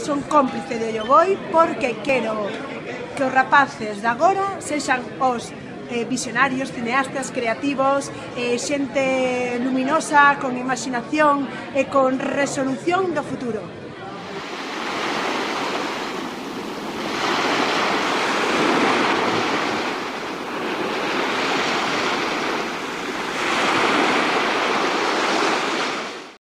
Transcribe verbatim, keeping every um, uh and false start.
son cómplice de Ollogoi porque quero que os rapaces de agora sexan os eh, visionarios, cineastas, creativos, eh, xente luminosa, con imaginación e con resolución do futuro.